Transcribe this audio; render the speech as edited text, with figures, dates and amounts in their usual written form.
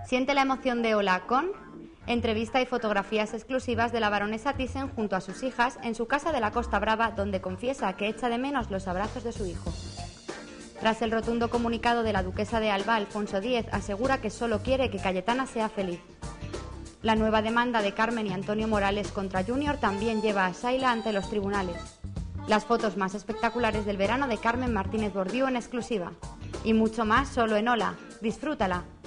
Siente la emoción de Hola con entrevista y fotografías exclusivas de la baronesa Thyssen junto a sus hijas en su casa de la Costa Brava, donde confiesa que echa de menos los abrazos de su hijo. Tras el rotundo comunicado de la duquesa de Alba, Alfonso X asegura que solo quiere que Cayetana sea feliz. La nueva demanda de Carmen y Antonio Morales contra Junior también lleva a Saila ante los tribunales. Las fotos más espectaculares del verano de Carmen Martínez Bordiú en exclusiva. Y mucho más solo en Hola. Disfrútala.